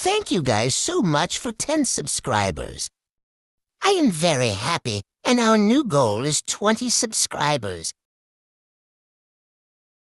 thank you guys so much for 10 subscribers. I am very happy, and our new goal is 20 subscribers.